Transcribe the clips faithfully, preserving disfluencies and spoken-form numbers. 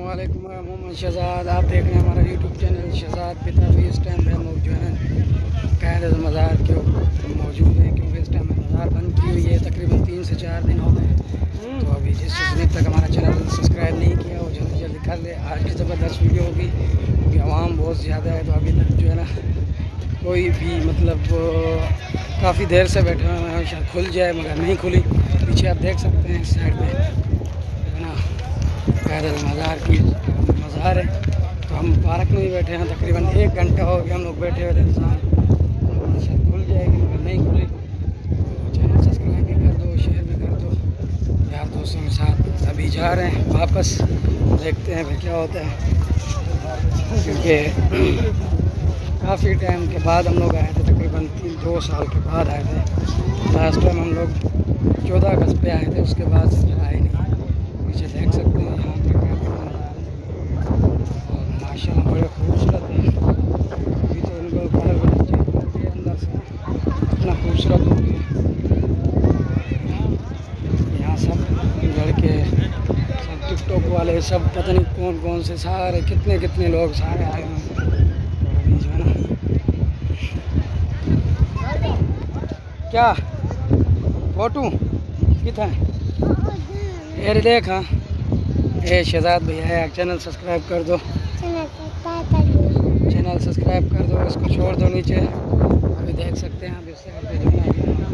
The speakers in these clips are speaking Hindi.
अस्सलामुअलैकुम, मैं मोहम्मद शहजाद। आप देख रहे हैं हमारा यूट्यूब चैनल शहजाद पिता। भी इस टाइम पे हम लोग जो है कैद मज़ार के मौजूद हैं, क्योंकि इस टाइम मज़ार बंद की हुई है। तकरीबन तीन से चार दिन हो गए। तो अभी जिस जिसने तक हमारा चैनल सब्सक्राइब नहीं किया वो जल्दी जल्दी कर ले। आज की ज़बरदस्त वीडियो होगी क्योंकि आवाम बहुत ज़्यादा है। तो अभी तक जो है ना कोई भी मतलब काफ़ी देर से बैठे हुए हैं, शायद खुल जाए मगर नहीं खुली। पीछे आप देख सकते हैं इस साइड पे है ना कैद मज़ार की मज़ार है। तो हम पार्क में ही बैठे हैं। तकरीबन एक घंटा हो गया हम लोग बैठे हुए थे। इंसान शायद खुल जाएगी मगर नहीं खुली। तो चैनल सब्सक्राइब भी कर दो, शेयर भी कर दो यार दोस्तों के साथ। अभी जा रहे हैं वापस, देखते हैं फिर क्या होता है। क्योंकि काफ़ी टाइम के बाद हम लोग आए थे, तकरीबन तीन दो साल के बाद आए थे। लास्ट टाइम हम लोग चौदह अगस्त पे आए थे, उसके बाद से आए नहीं। पीछे देख सकते हैं यहाँ पे और माशाल्लाह बड़े खूबसूरत है। अभी तो इनको कलर वलर चेंज करके अंदर से इतना खूबसूरत हो गया। यहाँ सब लड़के, सब टिकटॉक वाले, सब पता नहीं कौन कौन से, सारे कितने कितने लोग सारे आए हैं। अभी जो है ना क्या फोटो कितना है देख। हाँ ये शहजाद भैया है। चैनल सब्सक्राइब कर दो, चैनल सब्सक्राइब कर दो, इसको छोड़ दो नीचे। अभी देख सकते हैं आप इस साइड पे जो है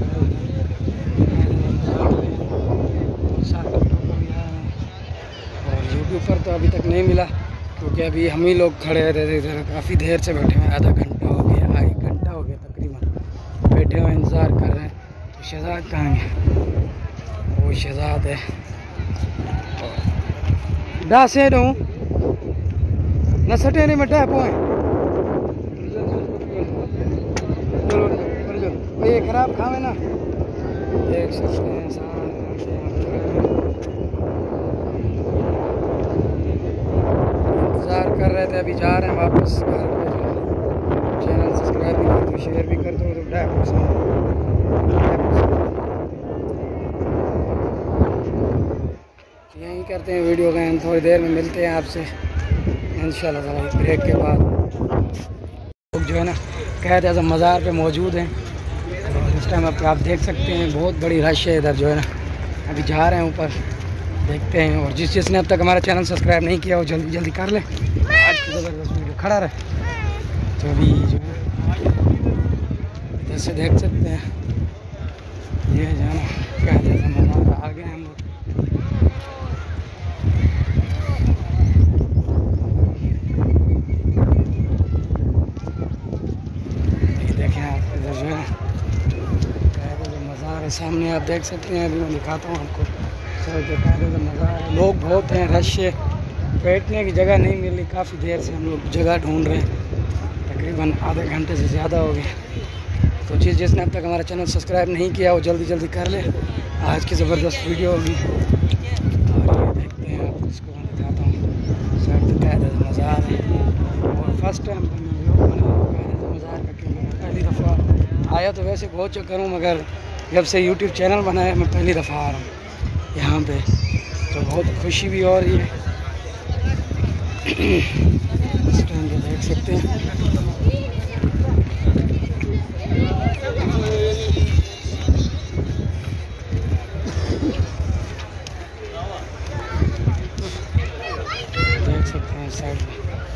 और यूट्यूब पर तो अभी तक नहीं मिला क्योंकि अभी हम ही लोग खड़े रहते थे। काफ़ी देर से बैठे हुए, आधा घंटा हो गया, एक घंटा हो गया तकरीबन बैठे हुए इंतज़ार कर रहे हैं। तो शहजाद कहाँ है? वो शहजाद है डा से रहूँ न सटे नहीं मटा पोए ये खराब खावे ना। देख सकते हैं इंतज़ार कर रहे थे, अभी जा रहे हैं वापस घर पे। चैनल सब्सक्राइब भी कर दो, शेयर भी कर दो। तो यहीं करते हैं वीडियो का एंड, थोड़ी देर में मिलते हैं आपसे इंशाल्लाह ताला। ब्रेक के बाद लोग जो है ना कैद आज़म मज़ार पे मौजूद हैं। और इस टाइम आप आप देख सकते हैं बहुत बड़ी रश है इधर जो है ना। अभी जा रहे हैं ऊपर, देखते हैं। और जिस जिसने अब तक हमारा चैनल सब्सक्राइब नहीं किया वो जल्दी जल्दी कर ले। आज की ज़बरदस्त वीडियो खड़ा रहे। तो अभी जो है इधर से देख सकते हैं ये जो है ना कैद आज़म मज़ार आ गए हम लोग। मज़ार है सामने, आप देख सकते हैं। अभी मैं दिखाता हूँ आपको। सर जो मज़ार है, लोग बहुत हैं, रश है, बैठने की जगह नहीं मिली। काफ़ी देर से हम लोग जगह ढूंढ रहे हैं, तकरीबन आधे घंटे से ज़्यादा हो गए। तो जिस जिसने अब तक हमारा चैनल सब्सक्राइब नहीं किया वो जल्दी जल्दी कर ले। आज की ज़बरदस्त वीडियो होगी। और ये देखते हैं आप, इसको मैं दिखाता हूँ। सर कैद मज़ार है और फर्स्ट टाइम मज़ार का, क्योंकि मैं पहली दफ़ा आया। तो वैसे बहुत चक्कर हूँ मगर जब से यूट्यूब चैनल बनाया मैं पहली दफ़ा आ रहा हूँ यहाँ पे। तो बहुत खुशी भी हो रही है। इस टाइम पे देख सकते हैं देख सकते हैं साइड में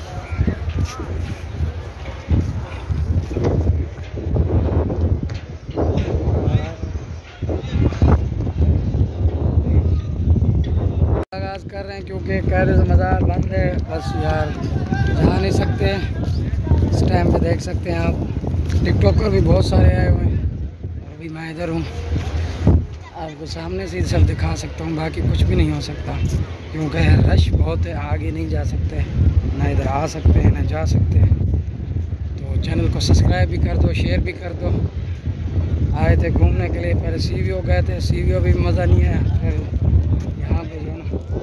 आगाज़ कर रहे हैं क्योंकि कैद मज़ार बंद है। बस यार जा नहीं सकते। इस टाइम पे देख सकते हैं आप टिकटॉक पर भी बहुत सारे आए हुए हैं। और अभी मैं इधर हूँ, आपको सामने से सब दिखा सकता हूँ, बाकी कुछ भी नहीं हो सकता क्योंकि रश बहुत है। आगे नहीं जा सकते, ना इधर आ सकते हैं ना जा सकते हैं। तो चैनल को सब्सक्राइब भी कर दो, शेयर भी कर दो। आए थे घूमने के लिए, पहले सी वी ओ गए थे, सी वी ओ भी मज़ा नहीं आया। फिर यहाँ पे जो है ना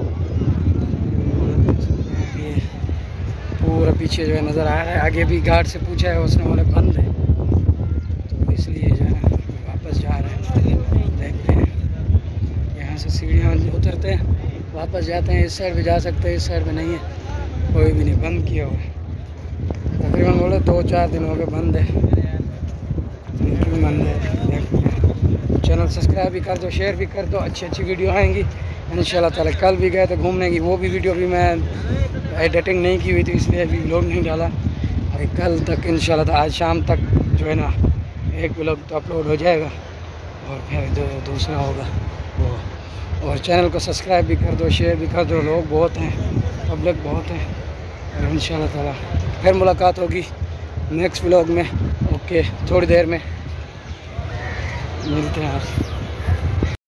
पूरा पीछे जो है नज़र आ रहा है। आगे भी गार्ड से पूछा है, उसने बोले बंद है। तो इसलिए जो है वापस जा रहे हैं। देखते हैं यहाँ से सीढ़ियाँ उतरते हैं वापस जाते हैं। इस साइड भी जा सकते हैं, इस साइड में नहीं है, कोई भी नहीं, बंद किया हुआ है। तकरीबन बोले दो चार दिन हो गए बंद है। क्यों बंद है? चैनल सब्सक्राइब भी कर दो, शेयर भी कर दो, अच्छी अच्छी वीडियो आएंगी इंशाल्लाह ताला। कल भी गए थे घूमने की, वो भी वीडियो भी मैं एडिटिंग नहीं की हुई थी, इसलिए अभी व्लॉग नहीं डाला। अभी कल तक इंशाल्लाह ताला, आज शाम तक जो है ना एक व्लॉग तो अपलोड हो जाएगा और फिर जो दूसरा होगा वो। और चैनल को सब्सक्राइब भी कर दो, शेयर भी कर दो, लोग बहुत हैं, पब्लिक बहुत है। और इंशाल्लाह ताला फिर मुलाकात होगी नेक्स्ट व्लॉग में। ओके, थोड़ी देर में मिलते हैं आप।